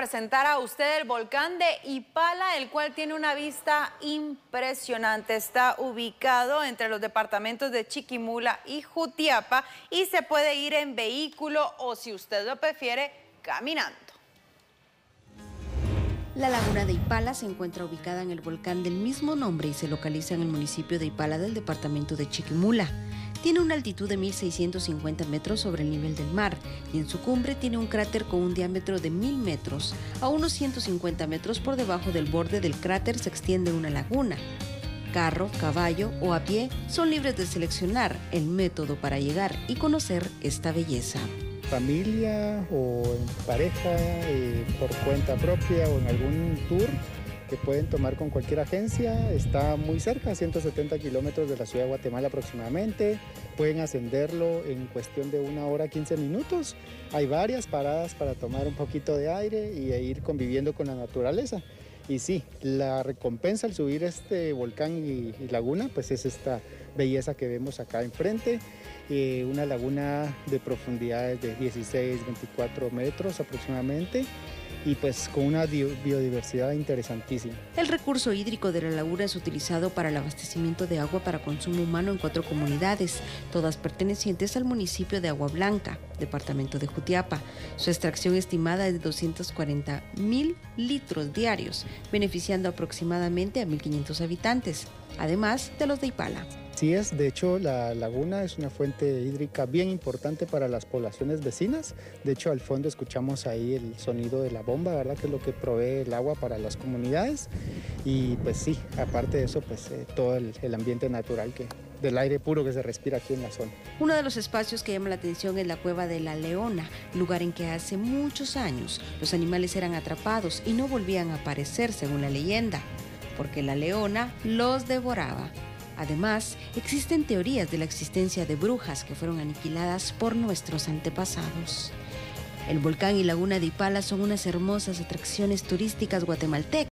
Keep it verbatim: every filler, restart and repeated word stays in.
presentar a usted el volcán de Ipala, el cual tiene una vista impresionante. Está ubicado entre los departamentos de Chiquimula y Jutiapa y se puede ir en vehículo o, si usted lo prefiere, caminando. La laguna de Ipala se encuentra ubicada en el volcán del mismo nombre y se localiza en el municipio de Ipala del departamento de Chiquimula. Tiene una altitud de mil seiscientos cincuenta metros sobre el nivel del mar y en su cumbre tiene un cráter con un diámetro de mil metros. A unos ciento cincuenta metros por debajo del borde del cráter se extiende una laguna. Carro, caballo o a pie son libres de seleccionar el método para llegar y conocer esta belleza. Familia o en pareja, eh, por cuenta propia o en algún tour que pueden tomar con cualquier agencia. Está muy cerca, a ciento setenta kilómetros de la ciudad de Guatemala aproximadamente. Pueden ascenderlo en cuestión de una hora, quince minutos. Hay varias paradas para tomar un poquito de aire y ir conviviendo con la naturaleza. Y sí, la recompensa al subir este volcán y, y laguna, pues es esta belleza que vemos acá enfrente. Eh, una laguna de profundidades de dieciséis, veinticuatro metros aproximadamente, y pues con una biodiversidad interesantísima. El recurso hídrico de la laguna es utilizado para el abastecimiento de agua para consumo humano en cuatro comunidades, todas pertenecientes al municipio de Agua Blanca, departamento de Jutiapa. Su extracción estimada es de doscientos cuarenta mil litros diarios, beneficiando aproximadamente a mil quinientos habitantes, además de los de Ipala. Sí es, de hecho la laguna es una fuente hídrica bien importante para las poblaciones vecinas. De hecho al fondo escuchamos ahí el sonido de la bomba, ¿verdad? Que es lo que provee el agua para las comunidades. Y pues sí, aparte de eso, pues eh, todo el, el ambiente natural que, del aire puro que se respira aquí en la zona. Uno de los espacios que llama la atención es la Cueva de la Leona, lugar en que hace muchos años los animales eran atrapados y no volvían a aparecer según la leyenda, porque la leona los devoraba. Además, existen teorías de la existencia de brujas que fueron aniquiladas por nuestros antepasados. El volcán y laguna de Ipala son unas hermosas atracciones turísticas guatemaltecas.